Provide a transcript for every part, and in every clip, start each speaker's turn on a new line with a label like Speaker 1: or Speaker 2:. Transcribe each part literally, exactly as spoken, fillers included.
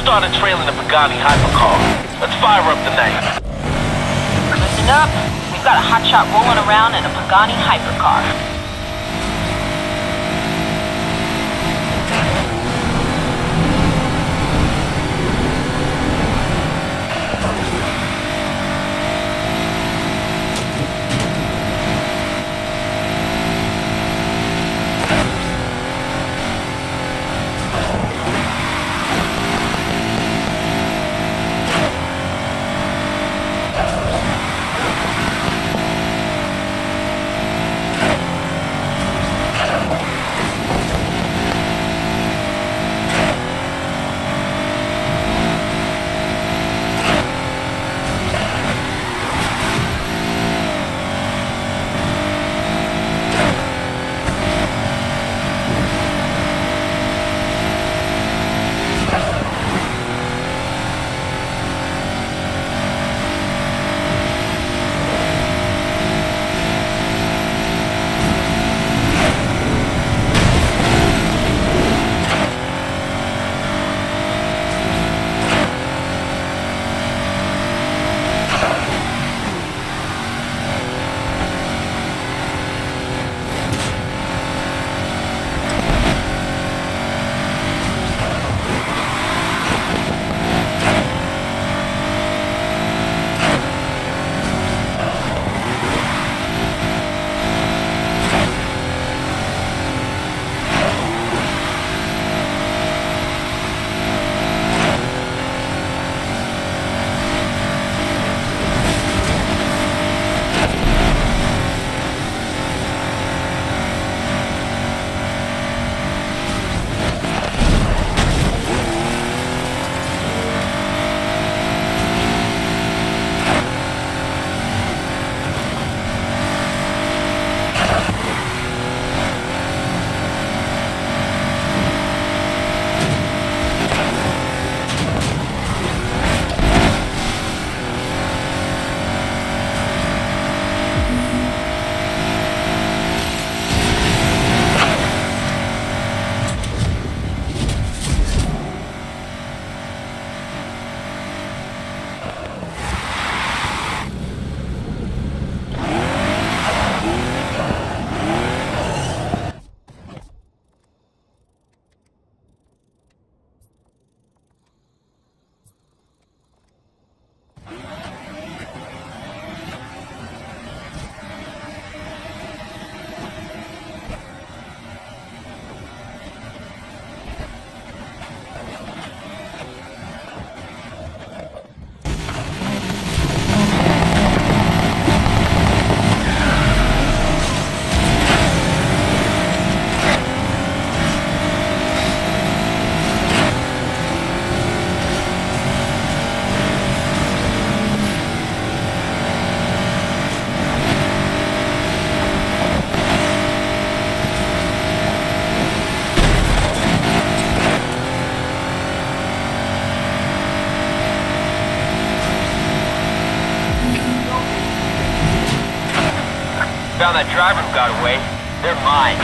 Speaker 1: started trailing the Pagani hypercar. Let's fire up the night.
Speaker 2: Listen up. We've got a hotshot rolling around in a Pagani hypercar.
Speaker 1: Found that driver who got away. They're mine.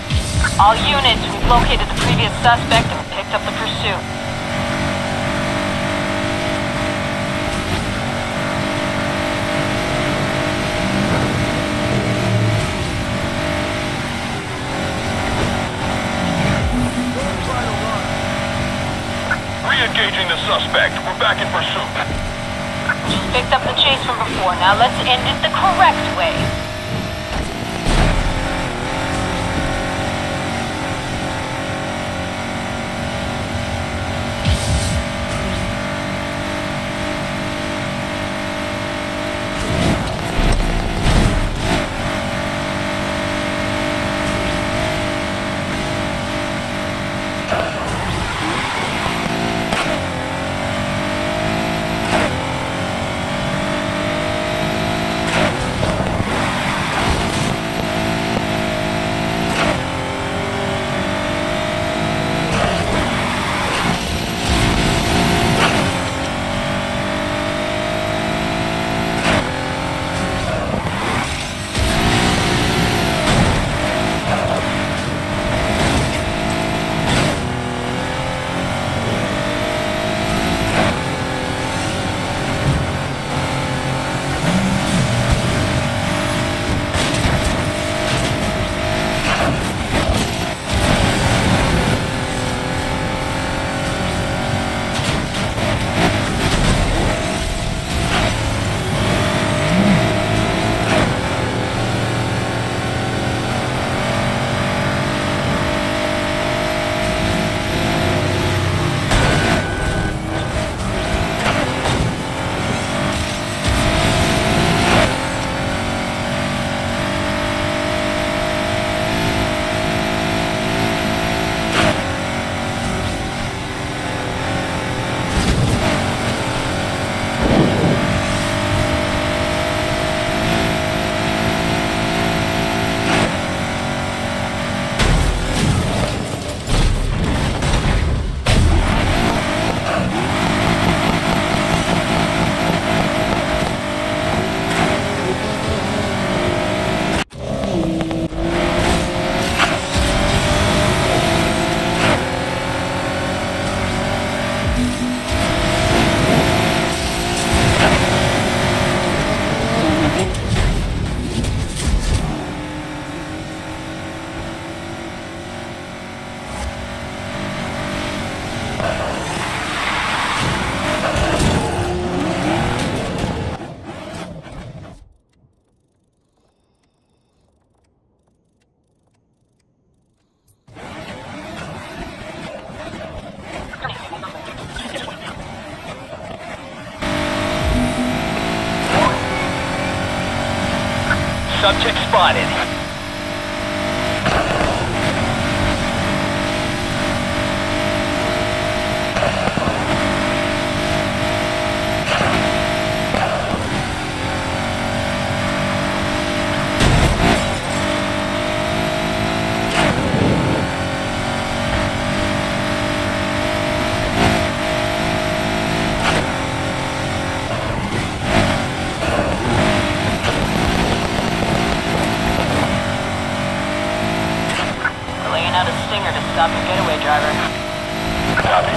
Speaker 2: All units, we've located the previous suspect and picked up the pursuit.
Speaker 1: Re-engaging the suspect. We're back in pursuit.
Speaker 2: Just picked up the chase from before. Now let's end it the correct way.
Speaker 1: Subject spotted.
Speaker 2: Stop your getaway, driver.
Speaker 1: Copy.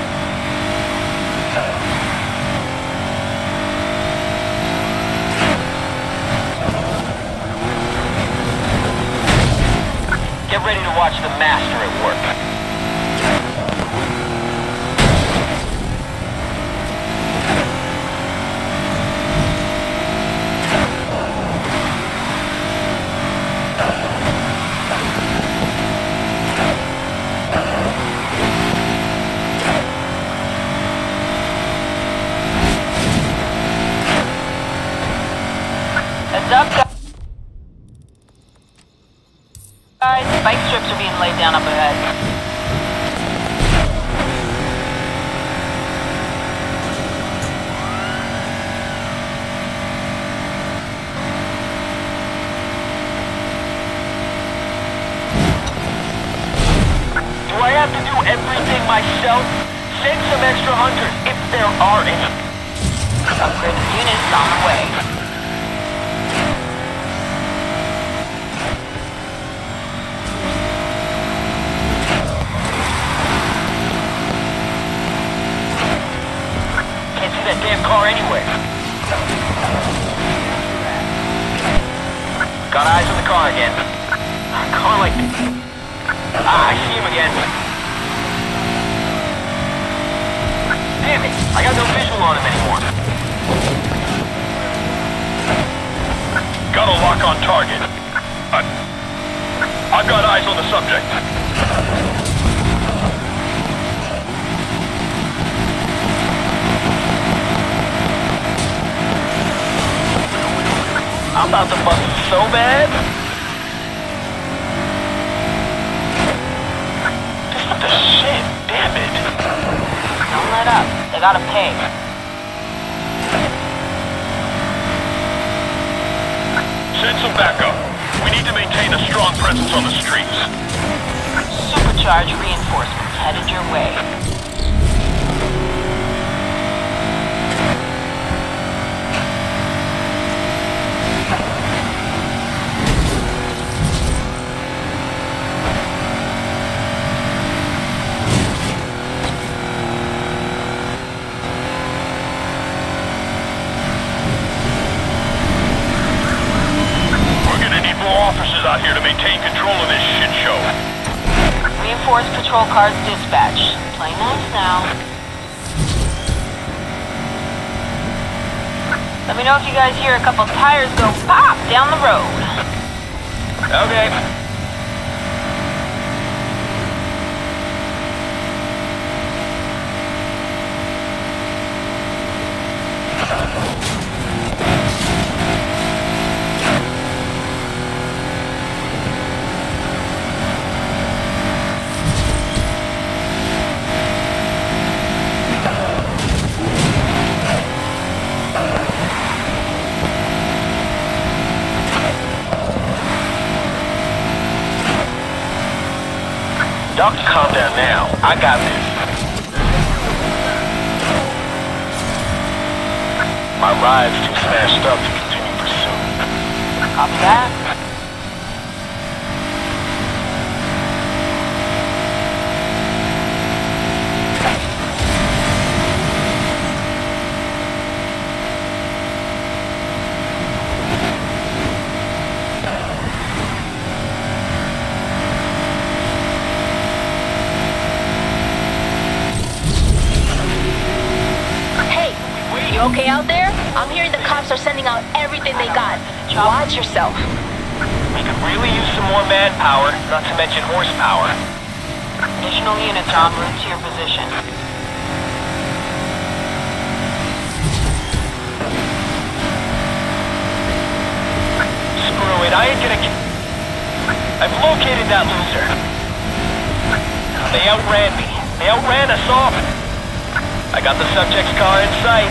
Speaker 1: Get ready to watch the master at work.
Speaker 2: Up, guys. Spike strips are being laid down up ahead.
Speaker 1: Do I have to do everything myself? Send some extra hunters, if there are any.
Speaker 2: Upgraded units on the way.
Speaker 1: That damn car anywhere. Got eyes on the car again. Car like... Ah, I see him again. Damn it, I got no visual on him anymore. Got a lock on target. I... I've got eyes on the subject. I'm about to bust him so bad. This is the shit, damn it.
Speaker 2: Don't let up. They gotta pay.
Speaker 1: Send some backup. We need to maintain a strong presence on the streets.
Speaker 2: Supercharged reinforcements headed your way.
Speaker 1: Officers out here to maintain control of this shit show.
Speaker 2: Reinforced patrol cars dispatched. Play nice now. Let me know if you guys hear a couple tires go pop down the road.
Speaker 1: Okay. Doctor, calm down now. I got this. My ride's too smashed up to continue pursuit.
Speaker 2: Copy that.
Speaker 3: Okay out there? I'm hearing the cops are sending out everything they got. Watch yourself.
Speaker 1: We could really use some more manpower, not to mention horsepower.
Speaker 2: Additional units are en route to your position.
Speaker 1: Screw it. I ain't gonna get... I've located that loser. They outran me. They outran us all. I got the subject's car in sight.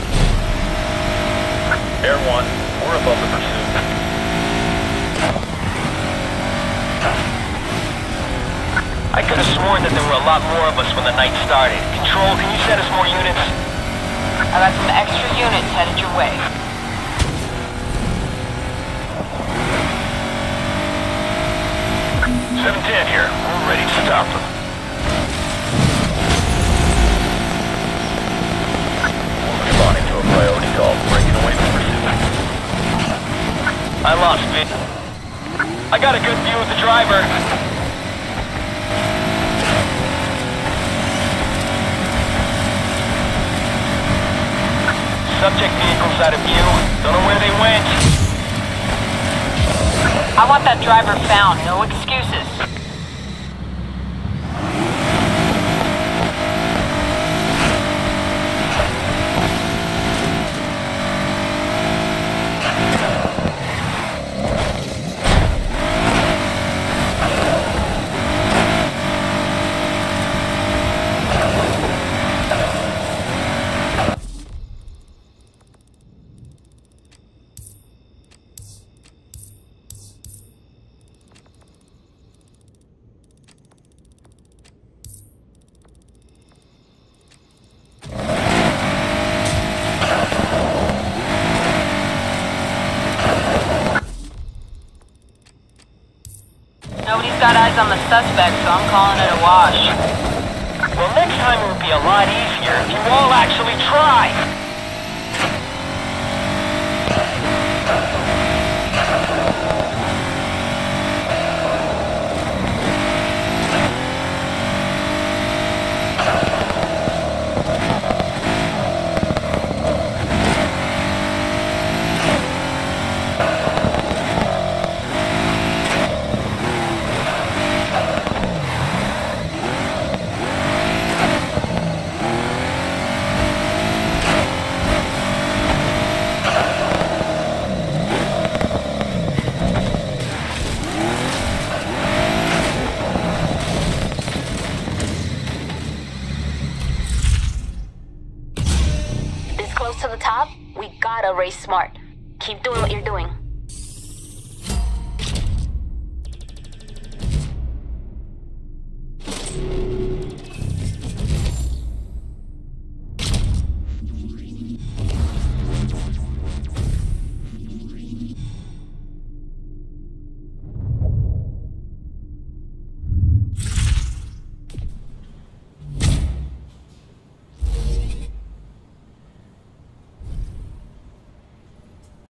Speaker 1: Air one, we're above the pursuit. I could have sworn that there were a lot more of us when the night started. Control, can you send us more units?
Speaker 2: I got some extra units headed your way.
Speaker 1: seven ten here. We're ready to stop them. Responding to a priority call. Breaking away from pursuit. I lost vid. I got a good view of the driver. Subject vehicle's out of view. Don't know where they went.
Speaker 2: I want that driver found. No excuses. Nobody's got eyes on the suspect, so I'm calling it a wash.
Speaker 1: Well, next time it would be a lot easier if you all actually try.
Speaker 3: To the top, we gotta race smart. Keep doing what you're doing.